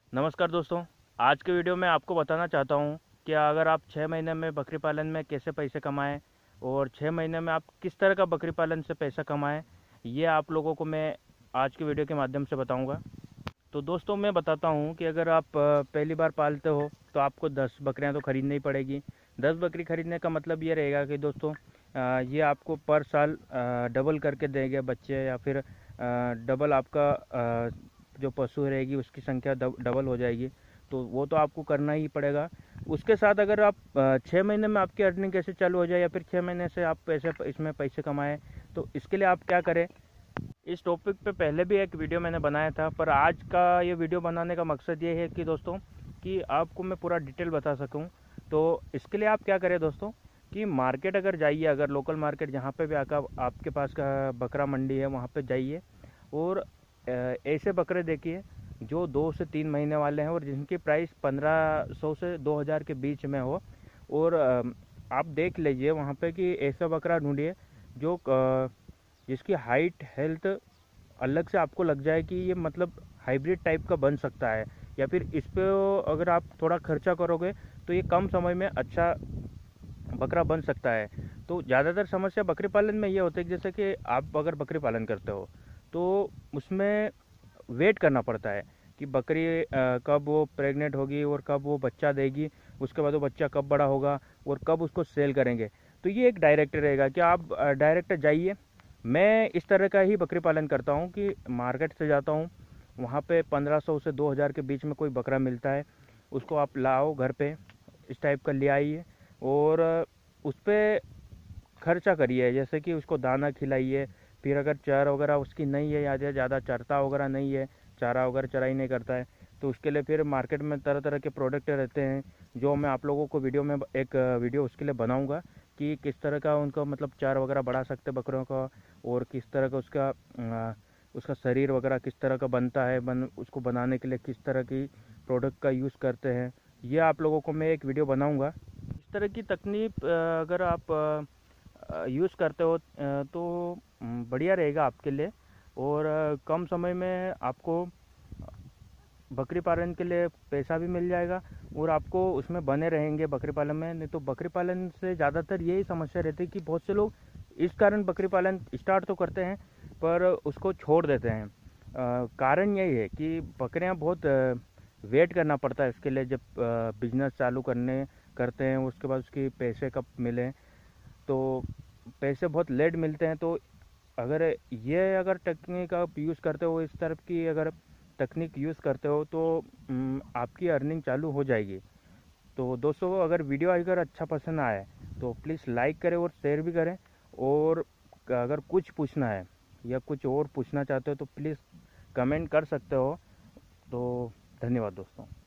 नमस्कार दोस्तों। आज के वीडियो में आपको बताना चाहता हूँ कि अगर आप 6 महीने में बकरी पालन में कैसे पैसे कमाएं और 6 महीने में आप किस तरह का बकरी पालन से पैसा कमाएं, ये आप लोगों को मैं आज के वीडियो के माध्यम से बताऊंगा। तो दोस्तों मैं बताता हूँ कि अगर आप पहली बार पालते हो तो आपको 10 बकरियाँ तो ख़रीदनी ही पड़ेगी। 10 बकरी ख़रीदने का मतलब ये रहेगा कि दोस्तों ये आपको पर साल डबल करके देंगे बच्चे, या फिर डबल आपका जो पशु रहेगी उसकी संख्या डबल हो जाएगी। तो वो तो आपको करना ही पड़ेगा। उसके साथ अगर आप 6 महीने में आपकी अर्निंग कैसे चालू हो जाए, या फिर 6 महीने से आप पैसे इसमें पैसे कमाएँ, तो इसके लिए आप क्या करें। इस टॉपिक पे पहले भी एक वीडियो मैंने बनाया था, पर आज का ये वीडियो बनाने का मकसद ये है कि दोस्तों कि आपको मैं पूरा डिटेल बता सकूं। तो इसके लिए आप क्या करें दोस्तों कि मार्केट अगर जाइए, अगर लोकल मार्केट जहाँ पे भी आपके पास का बकरा मंडी है वहाँ पे जाइए और ऐसे बकरे देखिए जो 2 से 3 महीने वाले हैं और जिनकी प्राइस 1500 से 2000 के बीच में हो। और आप देख लीजिए वहाँ पे कि ऐसा बकरा ढूंढिए जो जिसकी हाइट हेल्थ अलग से आपको लग जाए कि ये मतलब हाइब्रिड टाइप का बन सकता है, या फिर इस पे अगर आप थोड़ा खर्चा करोगे तो ये कम समय में अच्छा बकरा बन सकता है। तो ज़्यादातर समस्या बकरी पालन में ये होती है कि जैसे कि आप अगर बकरी पालन करते हो तो उसमें वेट करना पड़ता है कि बकरी कब वो प्रेग्नेंट होगी और कब वो बच्चा देगी, उसके बाद वो बच्चा कब बड़ा होगा और कब उसको सेल करेंगे। तो ये एक डायरेक्ट रहेगा कि आप डायरेक्ट जाइए। मैं इस तरह का ही बकरी पालन करता हूँ कि मार्केट से जाता हूँ, वहाँ पे 1500 से 2000 के बीच में कोई बकरा मिलता है, उसको आप लाओ घर पे, इस टाइप का ले आइए और उस पर खर्चा करिए। जैसे कि उसको दाना खिलाइए, फिर अगर चारा वगैरह उसकी नहीं है या ज़्यादा चरता वगैरह नहीं है, चारा वगैरह चराई नहीं करता है, तो उसके लिए फिर मार्केट में तरह तरह के प्रोडक्ट रहते हैं जो मैं आप लोगों को वीडियो में एक वीडियो उसके लिए बनाऊंगा कि किस तरह का उनका मतलब चार वगैरह बढ़ा सकते बकरियों का, और किस तरह का उसका शरीर वगैरह किस तरह का बनता है, उसको बनाने के लिए किस तरह की प्रोडक्ट का यूज़ करते हैं, ये आप लोगों को मैं एक वीडियो बनाऊंगा। इस तरह की तकनीक अगर आप यूज़ करते हो तो बढ़िया रहेगा आपके लिए, और कम समय में आपको बकरी पालन के लिए पैसा भी मिल जाएगा और आपको उसमें बने रहेंगे बकरी पालन में। नहीं तो बकरी पालन से ज़्यादातर यही समस्या रहती है कि बहुत से लोग इस कारण बकरी पालन स्टार्ट तो करते हैं पर उसको छोड़ देते हैं। कारण यही है कि बकरियां बहुत वेट करना पड़ता है इसके लिए, जब बिजनेस चालू करते हैं उसके बाद उसकी पैसे कब मिले, तो पैसे बहुत लेट मिलते हैं। तो अगर टेक्निक आप यूज़ करते हो, इस तरफ की अगर तकनीक यूज़ करते हो तो आपकी अर्निंग चालू हो जाएगी। तो दोस्तों अगर वीडियो अगर अच्छा पसंद आए तो प्लीज़ लाइक करें और शेयर भी करें, और अगर कुछ पूछना है या कुछ और पूछना चाहते हो तो प्लीज़ कमेंट कर सकते हो। तो धन्यवाद दोस्तों।